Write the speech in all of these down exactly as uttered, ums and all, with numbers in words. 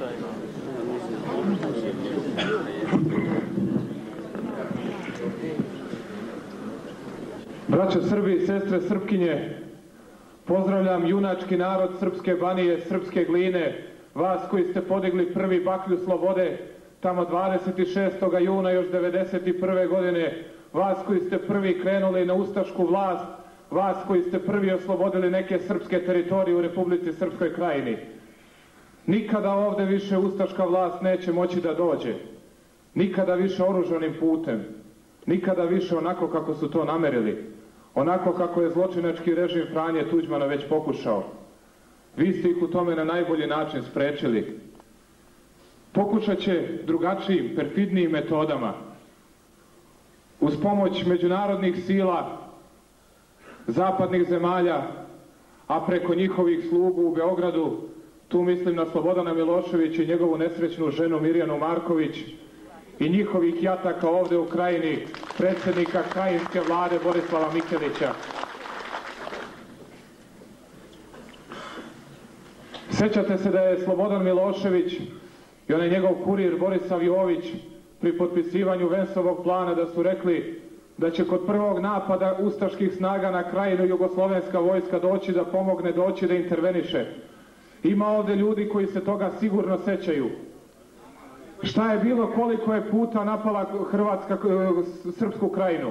Braćo Srbi i sestre Srpkinje, pozdravljam junački narod Srpske Banije, Srpske Gline, vas koji ste podigli prvi baklju slobode tamo dvadeset šestog juna još devedeset prve godine, vas koji ste prvi krenuli na ustašku vlast, vas koji ste prvi oslobodili neke srpske teritorije u Republici Srpskoj Krajini. Nikada ovde više ustaška vlast neće moći da dođe. Nikada više oružanim putem. Nikada više onako kako su to namerili. Onako kako je zločinački režim Franje Tuđmana već pokušao. Vi ste ih u tome na najbolji način sprečili. Pokušat će drugačijim, perfidnijim metodama. Uz pomoć međunarodnih sila, zapadnih zemalja, a preko njihovih slugu u Beogradu, tu mislim na Slobodana Miloševića i njegovu nesrećnu ženu Mirjanu Marković, i njihovih jataka ovde u Krajini, predsjednika krajinske vlade Borislava Mikelića. Sećate se da je Slobodan Milošević i onaj njegov kurir Borisav Jović pri potpisivanju Vensovog plana da su rekli da će kod prvog napada ustaških snaga na Krajinu jugoslovenska vojska doći da pomogne, doći da interveniše. Ima ovde ljudi koji se toga sigurno sećaju. Šta je bilo, koliko je puta napala Hrvatska Srpsku Krajinu?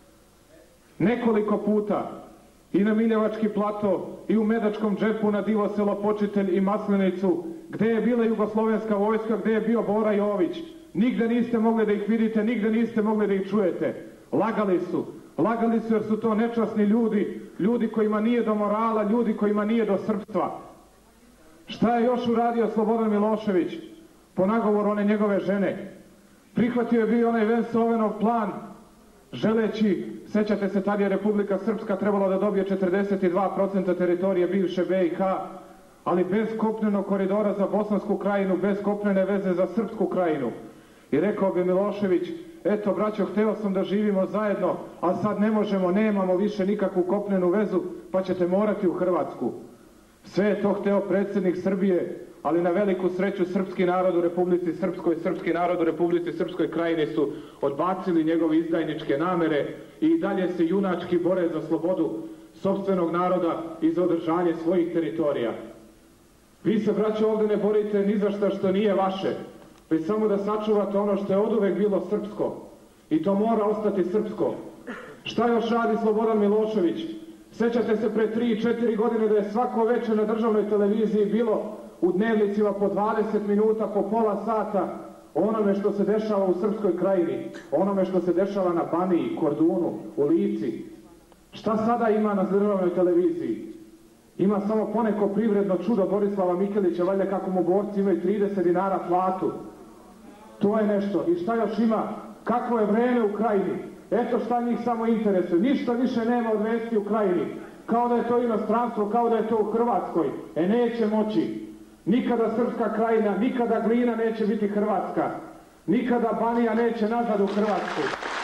Nekoliko puta. I na Miljevački plato, i u Medačkom džepu na Divoselo, Počitelj i Maslenicu. Gde je bila jugoslovenska vojska, gde je bio Bora Jović? Nigde niste mogli da ih vidite, nigde niste mogli da ih čujete. Lagali su. Lagali su jer su to nečasni ljudi, ljudi kojima nije do morala, ljudi kojima nije do srpstva. Šta je još uradio Slobodan Milošević? Po nagovoru one njegove žene. Prihvatio je bio onaj Vensovenov plan, želeći, sećate se, tad je Republika Srpska trebala da dobije četrdeset dva posto teritorije bivše be i ha, ali bez kopnenog koridora za Bosansku Krajinu, bez kopnene veze za Srpsku Krajinu. I rekao bi Milošević, eto braćo, hteo sam da živimo zajedno, a sad ne možemo, nemamo više nikakvu kopnenu vezu, pa ćete morati u Hrvatsku. Sve je to hteo predsjednik Srbije, ali na veliku sreću srpski narod u Republici Srpskoj, srpski narod u Republici Srpskoj Krajini su odbacili njegove izdajničke namere i dalje se junački bore za slobodu sopstvenog naroda i za održanje svojih teritorija. Vi se, braćo, ovde ne borite ni za šta što nije vaše, već samo da sačuvate ono što je oduvek bilo srpsko. I to mora ostati srpsko. Šta još radi Slobodan Milošević? Sećate se pre tri i četiri godine da je svako večer na državnoj televiziji bilo u dnevnicima po dvadeset minuta, po pola sata o onome što se dešava u Srpskoj Krajini, o onome što se dešava na Baniji, Kordunu, u Lici. Šta sada ima na državnoj televiziji? Ima samo poneko privredno čudo Borislava Mikelića, valjda kako mu borci imaju trideset dinara platu. To je nešto. I šta još ima? Kakvo je vreme u Krajini? Eto šta njih samo interesuje. Ništa više nema od vesti u Krajini. Kao da je to inostranstvo, kao da je to u Hrvatskoj. E neće moći. Nikada Srpska Krajina, nikada Glina neće biti Hrvatska. Nikada Banija neće nazad u Hrvatsku.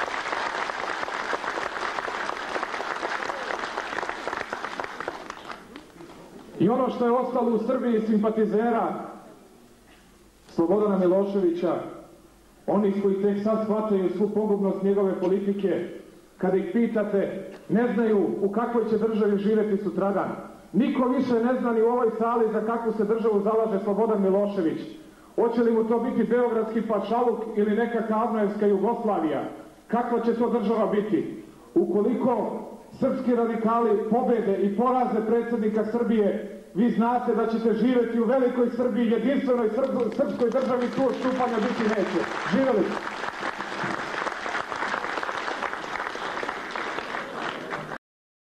I ono što je ostalo u Srbiji simpatizera Slobodana Miloševića, oni koji tek sad shvataju svu pogubnost njegove politike, kada ih pitate, ne znaju u kakvoj će državi živjeti sutradan. Niko više ne zna ni u ovoj sali za kakvu se državu zalaže Slobodan Milošević. Hoće li mu to biti beogradski pašaluk ili neka Kavnojevska Jugoslavija? Kakva će to država biti? Ukoliko srpski radikali pobede i poraze predsjednika Srbije, vi znate da ćete živjeti u velikoj Srbiji, jedinstvenoj srpskoj državi, tu odstupanja biti neće. Živjeli!